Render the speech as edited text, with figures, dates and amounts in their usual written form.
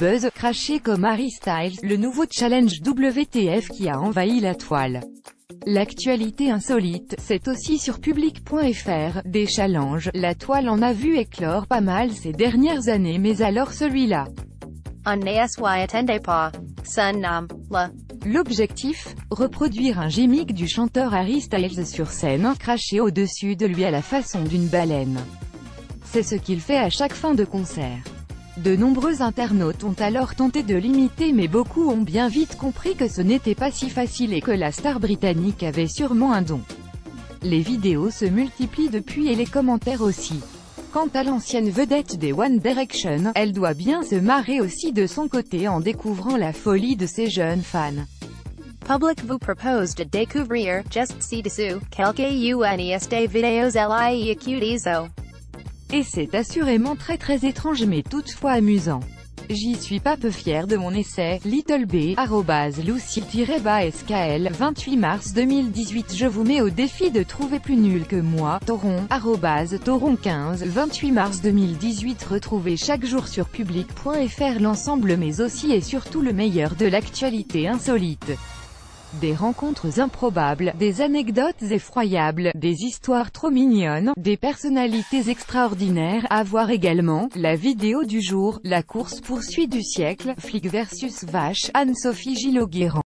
buzz, craché comme Harry Styles, le nouveau challenge WTF qui a envahi la toile. L'actualité insolite, c'est aussi sur public.fr, des challenges, la toile en a vu éclore pas mal ces dernières années mais alors celui-là. L'objectif, reproduire un gimmick du chanteur Harry Styles sur scène, craché au-dessus de lui à la façon d'une baleine. C'est ce qu'il fait à chaque fin de concert. De nombreux internautes ont alors tenté de l'imiter mais beaucoup ont bien vite compris que ce n'était pas si facile et que la star britannique avait sûrement un don. Les vidéos se multiplient depuis et les commentaires aussi. Quant à l'ancienne vedette des One Direction, elle doit bien se marrer aussi de son côté en découvrant la folie de ses jeunes fans. Public vous propose de découvrir, just ci-dessous, quelques unes vidéos liées cuties. Et c'est assurément très étrange mais toutefois amusant. J'y suis pas peu fier de mon essai, Little B, @Lucy-SKL, 28 mars 2018. Je vous mets au défi de trouver plus nul que moi, Toron, @Toron15, 28 mars 2018. Retrouvez chaque jour sur public.fr l'ensemble mais aussi et surtout le meilleur de l'actualité insolite. Des rencontres improbables, des anecdotes effroyables, des histoires trop mignonnes, des personnalités extraordinaires. À voir également, la vidéo du jour, la course-poursuite du siècle, flic versus vache, Anne-Sophie Gillot-Guérand.